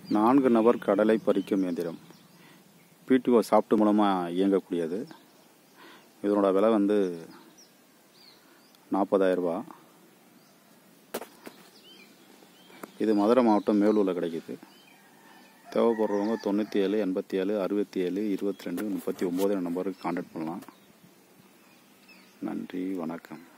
4 நபர் கடலை பறிக்கும் இயந்திரம். PTO சாஃப்ட் மூலமாக இயங்கக்கூடியது. இதனோட விலை 40,000 ரூபா. இது மதுரை மாவட்டம் மேலூரில் கிடைக்கிது. தேவைப்படுறவங்க 97 87 67 22 39 நம்பருக்கு கான்டாக்ட் பண்ணலாம். நன்றி, வணக்கம்.